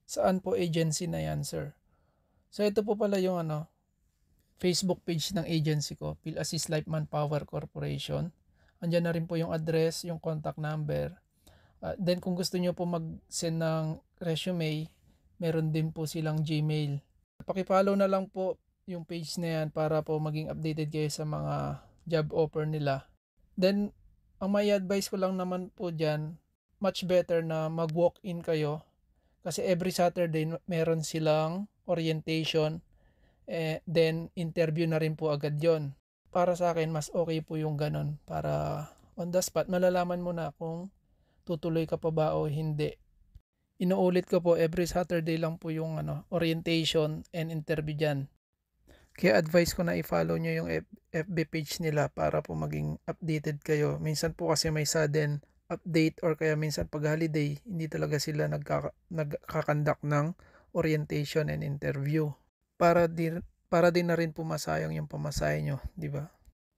Saan po agency na yan, sir? So ito po pala yung Facebook page ng agency ko, PhilAssist Life Manpower Corporation. Andiyan na rin po yung address, yung contact number. Then kung gusto niyo po mag-send ng resume, meron din po silang Gmail. Paki-follow na lang po yung page na yan para po maging updated kayo sa mga job offer nila. Then ang may advice ko lang naman po dyan, much better na mag-walk-in kayo kasi every Saturday meron silang orientation, then interview na rin po agad yon. Para sa akin, mas okay po yung ganon para on the spot malalaman mo na kung tutuloy ka pa ba o hindi. Inuulit ko po, every Saturday lang po yung orientation and interview dyan. Kaya advice ko na i-follow nyo yung FB page nila para po maging updated kayo. Minsan po kasi may sudden update or kaya minsan pag holiday, hindi talaga sila nagkakandak ng orientation and interview. Para din na rin po masayang yung pamasahe nyo, di ba?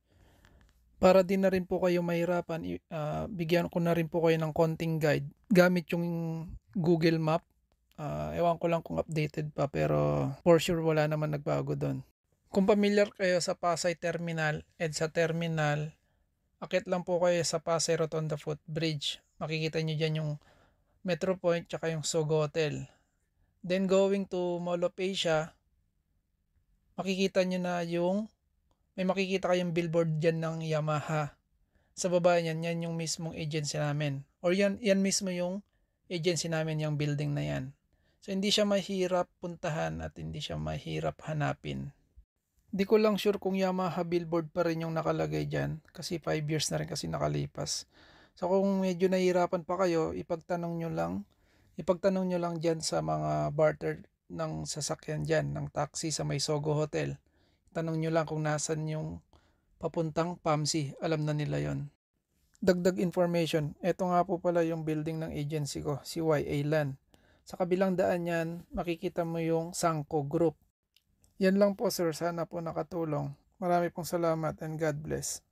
Para din na rin po kayo mahirapan, bigyan ko na rin po kayo ng konting guide gamit yung Google Map. Ewan ko lang kung updated pa pero for sure wala naman nagbago doon. Kung familiar kayo sa Pasay Terminal, EDSA Terminal, akit lang po kayo sa Pasay Rotonda Footbridge. Makikita nyo dyan yung Metro Point tsaka yung Sogo Hotel. Then going to Mall of Asia, makikita nyo na may makikita kayong billboard dyan ng Yamaha. Sa baba niyan, yan yung mismong agency namin. Or yan mismo yung agency namin, yung building na yan. So hindi siya mahirap puntahan at hindi siya mahirap hanapin. Di ko lang sure kung Yamaha billboard pa rin yung nakalagay dyan kasi 5 years na rin kasi nakalipas. So kung medyo nahihirapan pa kayo, ipagtanong nyo lang dyan sa mga barter ng sasakyan dyan, ng taxi sa may Sogo Hotel. Tanong nyo lang kung nasan yung papuntang PAMSI. Alam na nila yon. Dagdag information. Ito nga po pala yung building ng agency ko, si YA Land. Sa kabilang daan yan, makikita mo yung Sangco Group. Yan lang po sir. Sana po nakatulong. Marami pong salamat and God bless.